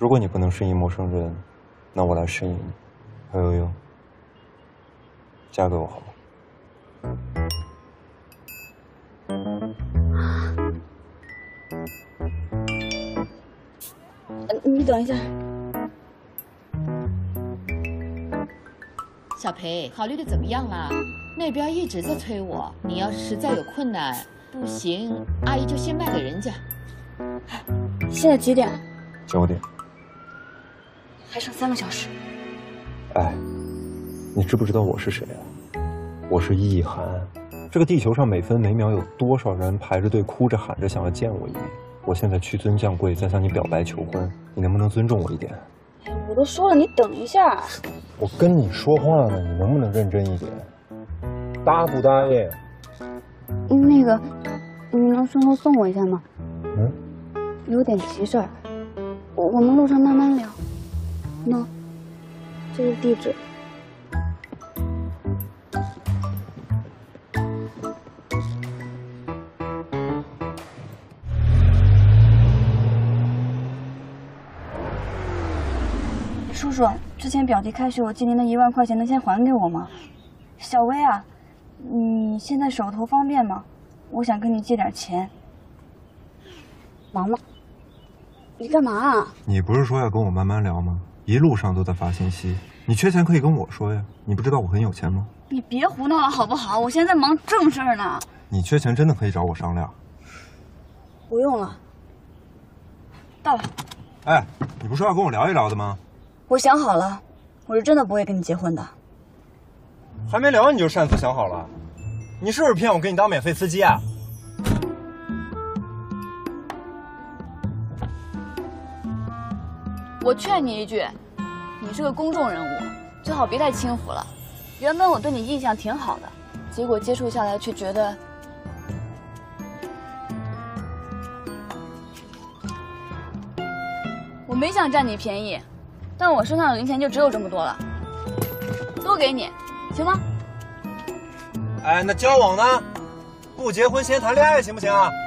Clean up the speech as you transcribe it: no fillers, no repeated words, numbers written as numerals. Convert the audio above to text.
如果你不能适应陌生人，那我来适应你。Pei You You，嫁给我好吗？ 你等一下。 小裴，考虑的怎么样了？那边一直在催我，你要是实在有困难，不行，阿姨就先卖给人家。 现在几点 ？9点。 还剩3个小时。 哎，你知不知道我是谁啊？我是意涵。这个地球上每分每秒有多少人排着队哭着喊着想要见我一面？我现在屈尊降贵，在向你表白求婚，你能不能尊重我一点？ 哎，我都说了，你等一下。 我跟你说话呢，你能不能认真一点？答不答应？ 那个，你能顺路送我一下吗？ 嗯， 有点急事儿，我们路上慢慢聊。喏，这是地址。叔叔，之前表弟开学我借您的1万块钱，能先还给我吗？小薇啊，你现在手头方便吗？我想跟你借点钱。忙吗？你干嘛啊？ 你不是说要跟我慢慢聊吗？一路上都在发信息。你缺钱可以跟我说呀，你不知道我很有钱吗？ 你别胡闹了好不好？我现在在忙正事儿呢。 你缺钱真的可以找我商量。 不用了。到了。 哎，你不是要跟我聊一聊的吗？ 我想好了，我是真的不会跟你结婚的。 还没聊你就擅自想好了？你是不是骗我给你当免费司机啊？ 我劝你一句，你是个公众人物，最好别太轻浮了。原本我对你印象挺好的，结果接触下来却觉得……我没想占你便宜，但我身上的零钱就只有这么多了，都给你，行吗？ 哎，那交往呢？不结婚先谈恋爱行不行啊？